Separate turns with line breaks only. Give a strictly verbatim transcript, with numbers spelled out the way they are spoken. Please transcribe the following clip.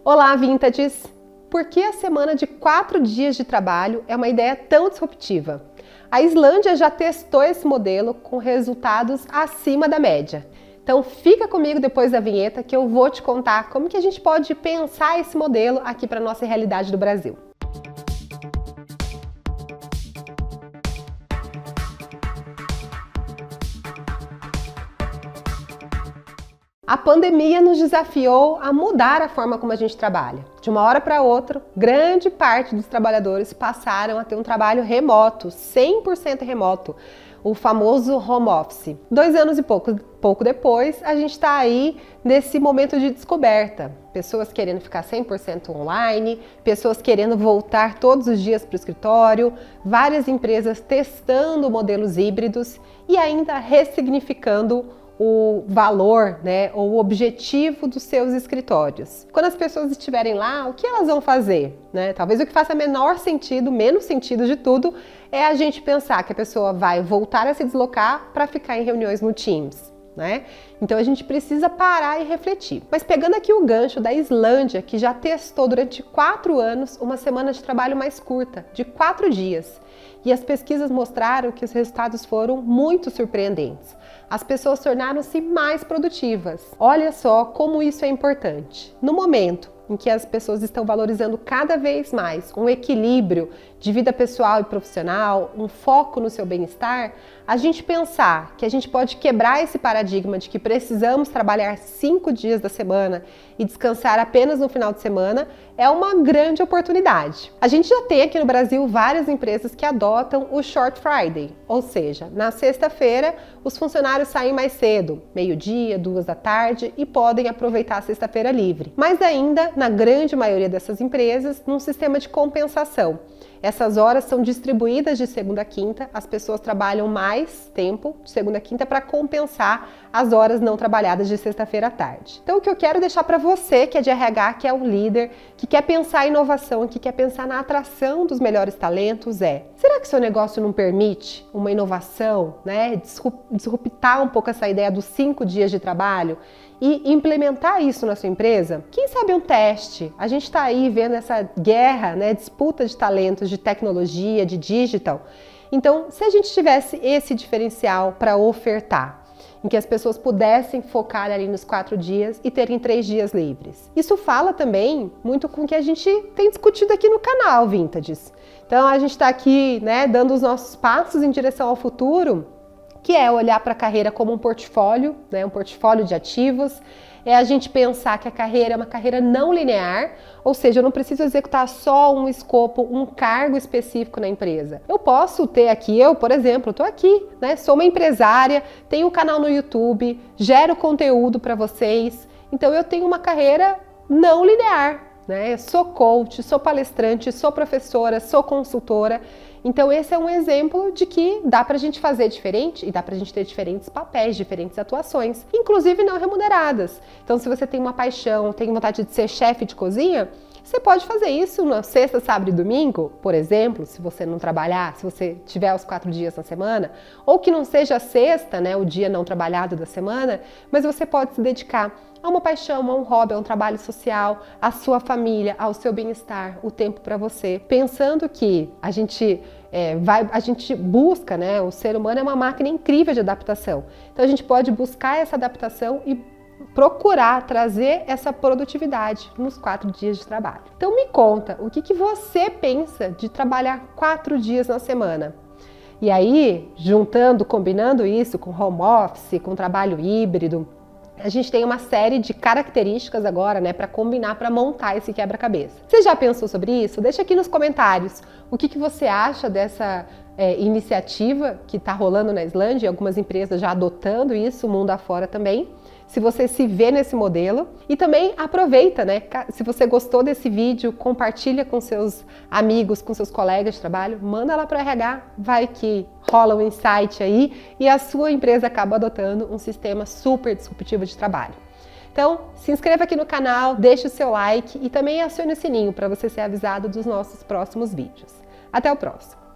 Olá, Vintages! Por que a semana de quatro dias de trabalho é uma ideia tão disruptiva? A Islândia já testou esse modelo com resultados acima da média. Então fica comigo depois da vinheta que eu vou te contar como que a gente pode pensar esse modelo aqui para a nossa realidade do Brasil. A pandemia nos desafiou a mudar a forma como a gente trabalha. De uma hora para outra, grande parte dos trabalhadores passaram a ter um trabalho remoto, cem por cento remoto, o famoso home office. Dois anos e pouco, pouco depois, a gente está aí nesse momento de descoberta. Pessoas querendo ficar cem por cento online, pessoas querendo voltar todos os dias para o escritório, várias empresas testando modelos híbridos e ainda ressignificando o valor, né, ou o objetivo dos seus escritórios. Quando as pessoas estiverem lá, o que elas vão fazer? Né? Talvez o que faça menor sentido, menos sentido de tudo, é a gente pensar que a pessoa vai voltar a se deslocar para ficar em reuniões no Teams. Né? Então a gente precisa parar e refletir. Mas pegando aqui o gancho da Islândia, que já testou durante quatro anos uma semana de trabalho mais curta, de quatro dias. E as pesquisas mostraram que os resultados foram muito surpreendentes. As pessoas tornaram-se mais produtivas. Olha só como isso é importante. No momento em que as pessoas estão valorizando cada vez mais um equilíbrio de vida pessoal e profissional, um foco no seu bem-estar, a gente pensar que a gente pode quebrar esse paradigma de que precisamos trabalhar cinco dias da semana e descansar apenas no final de semana é uma grande oportunidade. A gente já tem aqui no Brasil várias empresas que adotam o Short Friday, ou seja, na sexta-feira os funcionários saem mais cedo, meio-dia, duas da tarde, e podem aproveitar a sexta-feira livre. Mas ainda, na grande maioria dessas empresas, num sistema de compensação. Essas horas são distribuídas de segunda a quinta, as pessoas trabalham mais tempo de segunda a quinta para compensar as horas não trabalhadas de sexta-feira à tarde. Então o que eu quero deixar para você que é de R H, que é um líder, que quer pensar em inovação, que quer pensar na atração dos melhores talentos é: será que seu negócio não permite uma inovação, né? Disruptar um pouco essa ideia dos cinco dias de trabalho e implementar isso na sua empresa? Quem sabe um teste? A gente está aí vendo essa guerra, né, disputa de talentos, de tecnologia, de digital. Então, se a gente tivesse esse diferencial para ofertar, em que as pessoas pudessem focar ali nos quatro dias e terem três dias livres. Isso fala também muito com o que a gente tem discutido aqui no canal Vintages. Então, a gente está aqui, né, dando os nossos passos em direção ao futuro, que é olhar para a carreira como um portfólio, né, um portfólio de ativos. É a gente pensar que a carreira é uma carreira não linear, ou seja, eu não preciso executar só um escopo, um cargo específico na empresa. Eu posso ter aqui, eu, por exemplo, estou aqui, né, sou uma empresária, tenho um canal no YouTube, gero conteúdo para vocês, então eu tenho uma carreira não linear. Né? Sou coach, sou palestrante, sou professora, sou consultora. Então esse é um exemplo de que dá pra gente fazer diferente e dá pra gente ter diferentes papéis, diferentes atuações, inclusive não remuneradas. Então se você tem uma paixão, tem vontade de ser chefe de cozinha, você pode fazer isso na sexta, sábado e domingo, por exemplo, se você não trabalhar, se você tiver os quatro dias na semana, ou que não seja a sexta, né, o dia não trabalhado da semana, mas você pode se dedicar a uma paixão, a um hobby, a um trabalho social, à sua família, ao seu bem-estar, o tempo para você. Pensando que a gente é, vai, a gente busca, né, o ser humano é uma máquina incrível de adaptação. Então a gente pode buscar essa adaptação e procurar trazer essa produtividade nos quatro dias de trabalho. Então me conta, o que, que você pensa de trabalhar quatro dias na semana? E aí, juntando, combinando isso com home office, com trabalho híbrido, a gente tem uma série de características agora, né, para combinar, para montar esse quebra-cabeça. Você já pensou sobre isso? Deixa aqui nos comentários o que, que você acha dessa é, iniciativa que está rolando na Islândia, algumas empresas já adotando isso, mundo afora também. Se você se vê nesse modelo e também aproveita, né? Se você gostou desse vídeo, compartilha com seus amigos, com seus colegas de trabalho, manda lá para o R H, vai que rola um insight aí e a sua empresa acaba adotando um sistema super disruptivo de trabalho. Então, se inscreva aqui no canal, deixe o seu like e também acione o sininho para você ser avisado dos nossos próximos vídeos. Até o próximo!